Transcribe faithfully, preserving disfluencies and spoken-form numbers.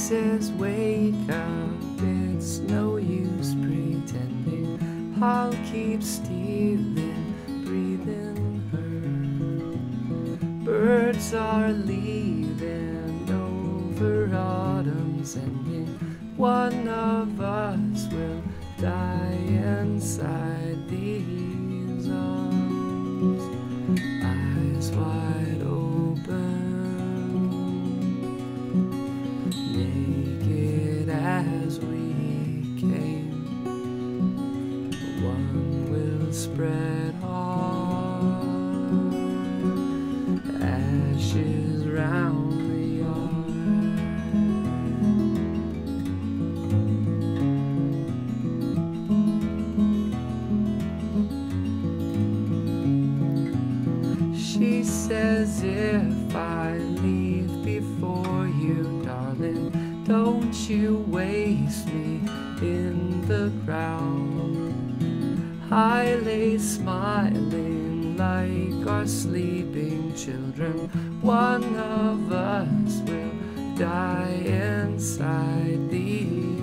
says, wake up, it's no use pretending. I'll keep stealing, breathing her. Birds are leaving over autumn's ending. One of us will die inside these arms. Eyes wide open, naked as we came. One will spread on ashes round the yard. She says, if I leave before you, darling, don't you waste me in the ground. I lay smiling like our sleeping children. One of us will die inside these